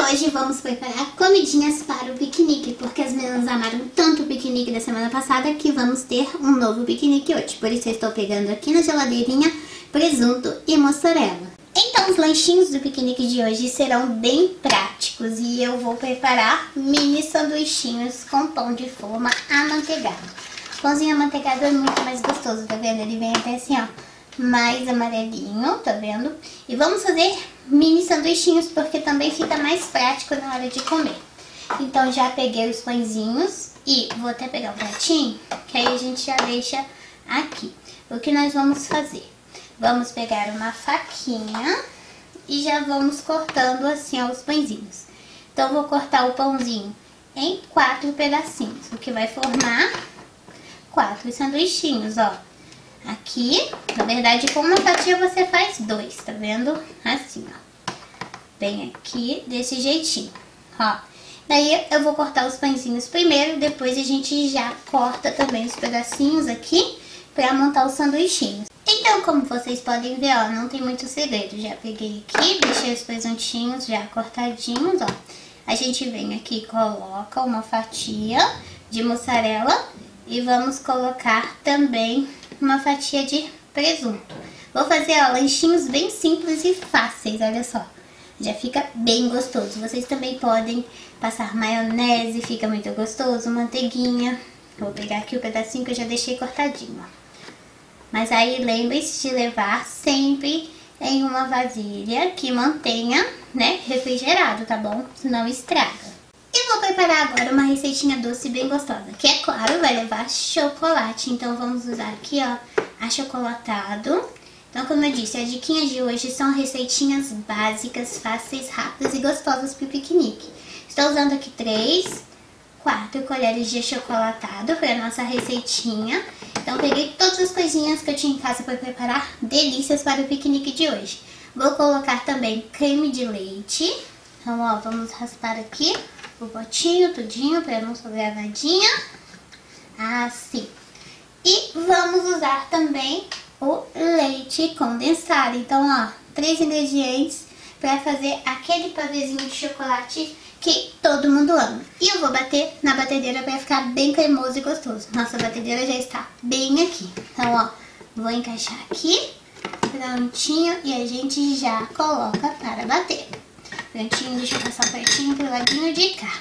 hoje vamos preparar comidinhas para o piquenique, porque as meninas amaram tanto o piquenique da semana passada que vamos ter um novo piquenique hoje. Por isso eu estou pegando aqui na geladeirinha presunto e mussarela. Então os lanchinhos do piquenique de hoje serão bem práticos e eu vou preparar mini sanduichinhos com pão de forma amanteigado. Pãozinho amanteigado é muito mais gostoso, tá vendo? Ele vem até assim, ó, mais amarelinho, tá vendo? E vamos fazer mini sanduichinhos porque também fica mais prático na hora de comer. Então já peguei os pãezinhos e vou até pegar um pratinho, que aí a gente já deixa aqui. O que nós vamos fazer? Vamos pegar uma faquinha e já vamos cortando assim, ó, os pãezinhos. Então vou cortar o pãozinho em 4 pedacinhos, o que vai formar 4 sanduichinhos, ó. Aqui, na verdade, com uma fatia você faz 2, tá vendo? Assim, ó. Bem aqui, desse jeitinho, ó. Daí eu vou cortar os pãezinhos primeiro, depois a gente já corta também os pedacinhos aqui pra montar os sanduichinhos. Então, como vocês podem ver, ó, não tem muito segredo. Já peguei aqui, deixei os presuntinhos já cortadinhos, ó. A gente vem aqui e coloca uma fatia de mussarela e vamos colocar também uma fatia de presunto. Vou fazer, ó, lanchinhos bem simples e fáceis, olha só. Já fica bem gostoso. Vocês também podem passar maionese, fica muito gostoso, manteiguinha. Vou pegar aqui o pedacinho que eu já deixei cortadinho, ó. Mas aí lembre-se de levar sempre em uma vasilha que mantenha, né, refrigerado, tá bom? Senão estraga. E vou preparar agora uma receitinha doce bem gostosa, que é claro, vai levar chocolate. Então vamos usar aqui, ó, achocolatado. Então, como eu disse, as diquinhas de hoje são receitinhas básicas, fáceis, rápidas e gostosas para o piquenique. Estou usando aqui 4 colheres de achocolatado para nossa receitinha. Então peguei todas as coisinhas que eu tinha em casa para preparar delícias para o piquenique de hoje. Vou colocar também creme de leite. Então, ó, vamos raspar aqui o potinho, tudinho, para não sobrar nadinha. Assim. E vamos usar também o leite condensado. Então, ó, 3 ingredientes para fazer aquele pavêzinho de chocolate que todo mundo ama. E eu vou bater na batedeira para ficar bem cremoso e gostoso. Nossa batedeira já está bem aqui. Então, ó, vou encaixar aqui, prontinho, e a gente já coloca para bater. Prontinho, deixa eu passar pertinho pro ladinho de cá.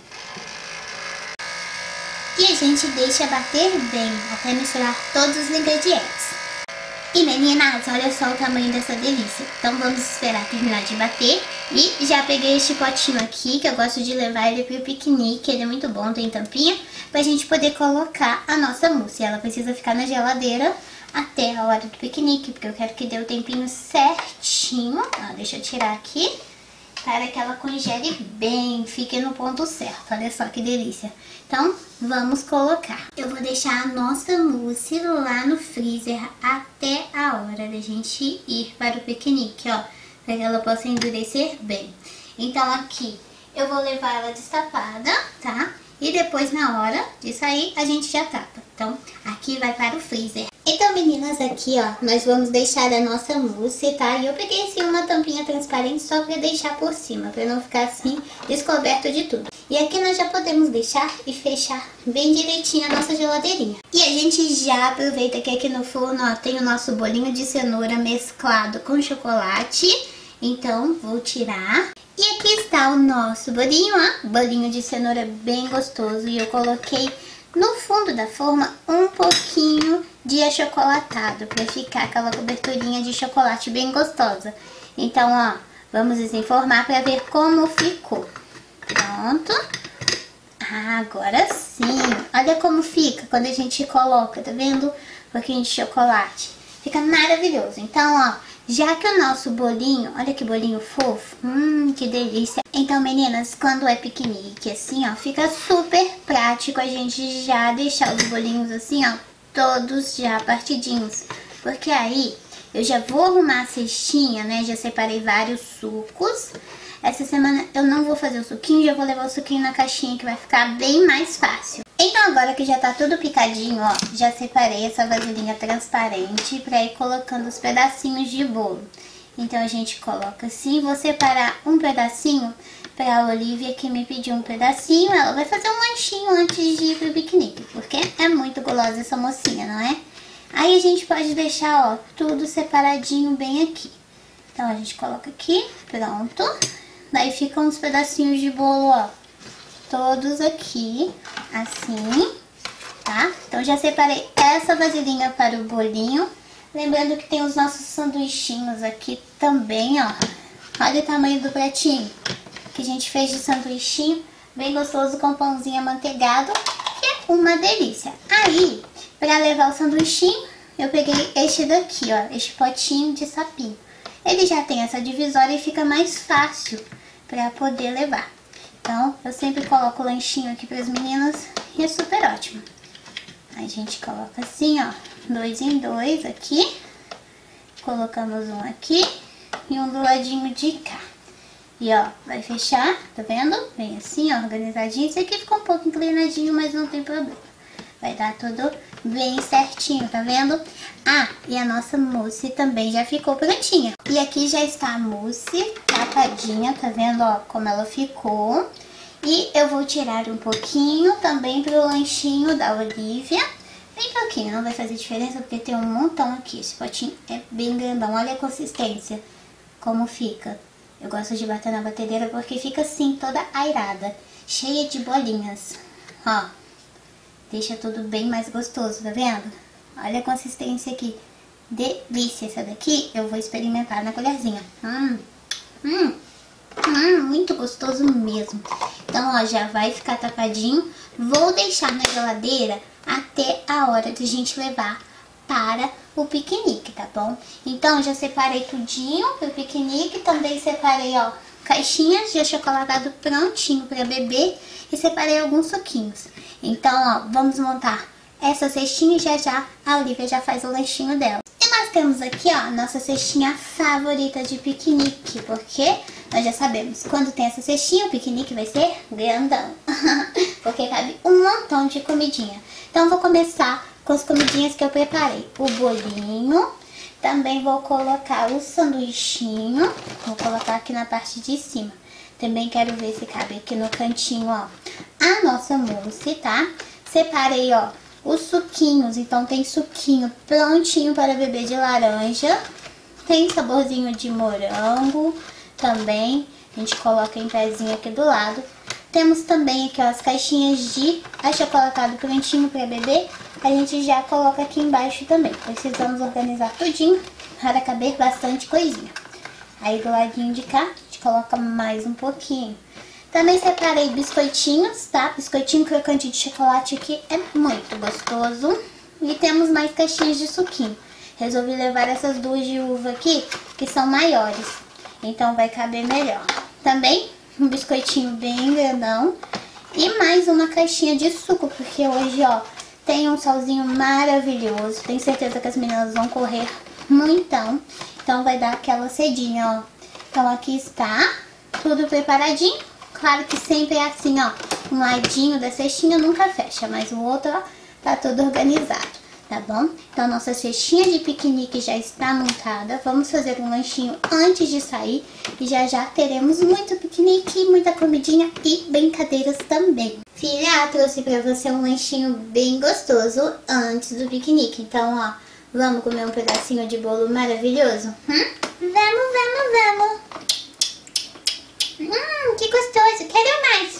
E a gente deixa bater bem, até misturar todos os ingredientes. E meninas, olha só o tamanho dessa delícia. Então vamos esperar terminar de bater. E já peguei este potinho aqui, que eu gosto de levar ele pro piquenique. Ele é muito bom, tem tampinha, pra gente poder colocar a nossa mousse. Ela precisa ficar na geladeira até a hora do piquenique, porque eu quero que dê o tempinho certinho. Ó, deixa eu tirar aqui, para que ela congele bem, fique no ponto certo. Olha só que delícia. Então, vamos colocar. Eu vou deixar a nossa mousse lá no freezer até a hora da gente ir para o piquenique, ó, para que ela possa endurecer bem. Então, aqui eu vou levar ela destapada, tá? E depois, na hora de sair, a gente já tapa. Então, aqui vai para o freezer. Então, meninas, aqui, ó, nós vamos deixar a nossa mousse, tá? E eu peguei, assim, uma tampinha transparente só pra deixar por cima, pra não ficar, assim, descoberto de tudo. E aqui nós já podemos deixar e fechar bem direitinho a nossa geladeirinha. E a gente já aproveita que aqui no forno, ó, tem o nosso bolinho de cenoura mesclado com chocolate. Então, vou tirar. E aqui está o nosso bolinho, ó, bolinho de cenoura bem gostoso. E eu coloquei no fundo da forma um pouquinho de achocolatado, para ficar aquela coberturinha de chocolate bem gostosa. Então, ó, vamos desenformar para ver como ficou. Pronto. Ah, agora sim. Olha como fica quando a gente coloca, tá vendo? Um pouquinho de chocolate. Fica maravilhoso. Então, ó, já que o nosso bolinho, olha que bolinho fofo, que delícia. Então, meninas, quando é piquenique assim, ó, fica super prático a gente já deixar os bolinhos assim, ó, todos já partidinhos. Porque aí eu já vou arrumar a cestinha, né, já separei vários sucos. Essa semana eu não vou fazer o suquinho, já vou levar o suquinho na caixinha que vai ficar bem mais fácil. Então agora que já tá tudo picadinho, ó, já separei essa vasilhinha transparente pra ir colocando os pedacinhos de bolo. Então a gente coloca assim, vou separar um pedacinho pra Olivia, que me pediu um pedacinho. Ela vai fazer um lanchinho antes de ir pro piquenique, porque é muito gulosa essa mocinha, não é? Aí a gente pode deixar, ó, tudo separadinho bem aqui. Então a gente coloca aqui, pronto. Daí ficam uns pedacinhos de bolo, ó, todos aqui, assim, tá? Então já separei essa vasilhinha para o bolinho. Lembrando que tem os nossos sanduichinhos aqui também, ó. Olha o tamanho do pratinho que a gente fez de sanduichinho, bem gostoso, com pãozinho amanteigado, que é uma delícia. Aí, para levar o sanduichinho, eu peguei este daqui, ó, este potinho de sapinho. Ele já tem essa divisória e fica mais fácil para poder levar. Então, eu sempre coloco o lanchinho aqui para as meninas e é super ótimo. Aí a gente coloca assim, ó, 2 em 2 aqui. Colocamos um aqui e um do ladinho de cá. E ó, vai fechar, tá vendo? Vem assim, ó, organizadinho. Esse aqui ficou um pouco inclinadinho, mas não tem problema. Vai dar tudo bem certinho, tá vendo? Ah, e a nossa mousse também já ficou prontinha. E aqui já está a mousse tapadinha, tá vendo, ó, como ela ficou. E eu vou tirar um pouquinho também pro lanchinho da Olivia. Bem pouquinho, não vai fazer diferença porque tem um montão aqui. Esse potinho é bem grandão, olha a consistência, como fica. Eu gosto de bater na batedeira porque fica assim, toda airada, cheia de bolinhas. Ó, deixa tudo bem mais gostoso, tá vendo? Olha a consistência aqui. Delícia. Essa daqui eu vou experimentar na colherzinha. Muito gostoso mesmo. Então, ó, já vai ficar tapadinho. Vou deixar na geladeira até a hora de a gente levar para o piquenique, tá bom? Então, já separei tudinho pro piquenique. Também separei, ó, caixinhas de achocolatado prontinho para beber. E separei alguns suquinhos. Então, ó, vamos montar essa cestinha e já a Olivia já faz o lanchinho dela. E nós temos aqui, ó, a nossa cestinha favorita de piquenique, porque nós já sabemos, quando tem essa cestinha, o piquenique vai ser grandão, porque cabe um montão de comidinha. Então, vou começar com as comidinhas que eu preparei. O bolinho, também vou colocar o sanduichinho, vou colocar aqui na parte de cima. Também quero ver se cabe aqui no cantinho, ó, a nossa mousse, tá? Separei, ó, os suquinhos. Então, tem suquinho prontinho para beber de laranja. Tem saborzinho de morango também. A gente coloca em pezinho aqui do lado. Temos também aqui, ó, as caixinhas de achocolatado prontinho para beber. A gente já coloca aqui embaixo também. Precisamos organizar tudinho para caber bastante coisinha. Aí, do ladinho de cá, coloca mais um pouquinho. Também separei biscoitinhos, tá? Biscoitinho crocante de chocolate aqui é muito gostoso. E temos mais caixinhas de suquinho. Resolvi levar essas duas de uva aqui, que são maiores. Então vai caber melhor. Também um biscoitinho bem grandão. E mais uma caixinha de suco, porque hoje, ó, tem um solzinho maravilhoso. Tenho certeza que as meninas vão correr muitão. Então vai dar aquela cedinha, ó. Então aqui está, tudo preparadinho. Claro que sempre é assim, ó, um ladinho da cestinha nunca fecha, mas o outro, ó, tá tudo organizado, tá bom? Então nossa cestinha de piquenique já está montada. Vamos fazer um lanchinho antes de sair e já teremos muito piquenique, muita comidinha e brincadeiras também. Filha, trouxe pra você um lanchinho bem gostoso antes do piquenique. Então, ó, vamos comer um pedacinho de bolo maravilhoso? Vamos! Que gostoso! Quero mais!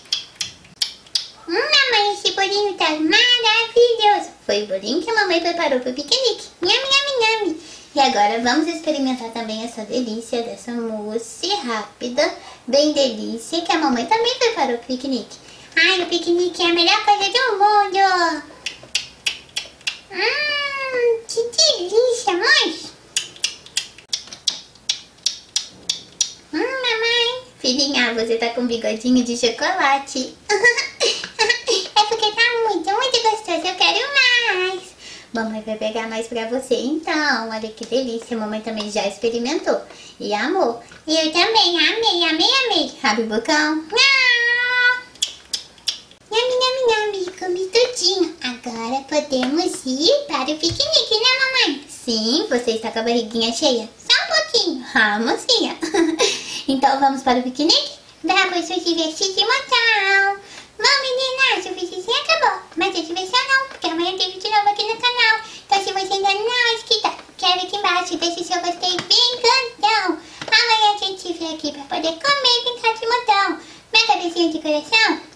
Mamãe, esse bolinho tá maravilhoso! Foi o bolinho que a mamãe preparou pro piquenique. Nham! E agora vamos experimentar também essa delícia dessa mousse rápida, bem delícia, que a mamãe também preparou pro piquenique. Ai, o piquenique é a melhor coisa do mundo! Que delícia, mãe! Mamãe! Filhinha, você tá com bigodinho de chocolate. É porque tá muito gostoso, eu quero mais. Mamãe vai pegar mais pra você então. Olha que delícia, mamãe também já experimentou e amou. E eu também amei. Abre o bocão. Nham, comi tudinho. Agora podemos ir para o piquenique, né, mamãe? Sim, você está com a barriguinha cheia. Só um pouquinho. Ah, mocinha. Então vamos para o piquenique? Vamos nos divertir de montão. Bom, meninas, o vídeo já acabou. Mas a diversão não, porque amanhã tem vídeo novo aqui no canal. Então se você ainda não é inscrita, quero aqui embaixo, deixa o seu gostei bem grandão. Amanhã a gente vem aqui pra poder comer e brincar de montão. Minha cabecinha de coração